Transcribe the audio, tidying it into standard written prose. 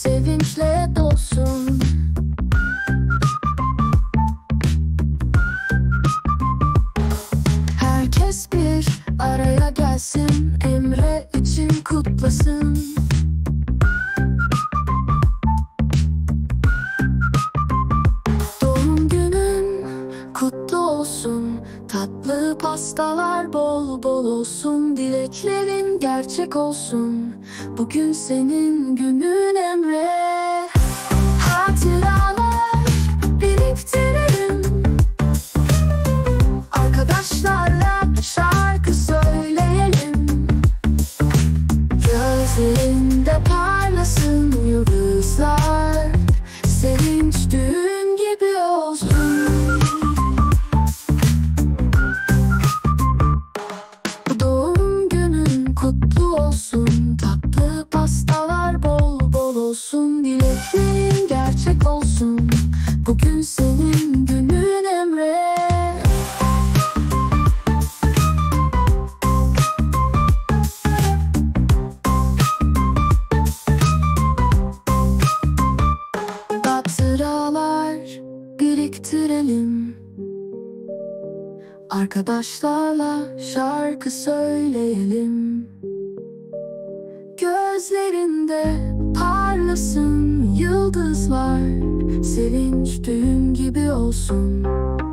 sevinçle dolsun. Herkes bir araya gelsin, Emre için kutlasın. Doğum günün kutlu olsun, tatlı pastalar bol bol olsun, dileklerin gerçek olsun. Bugün senin günün Emre. Hatıralar biriktirelim, arkadaşlarla şarkı söyleyelim. Gözlerinde parlasın yıldızlar, sevinç düğün gibi olsun. Doğum günün kutlu olsun, tatlı pastalar bol bol olsun, dileklerin gerçek olsun. Bugün senin günün Emre. Hatıralar biriktirelim, arkadaşlarla şarkı söyleyelim. Gözlerinde parlasın yıldızlar, sevinç düğün gibi olsun.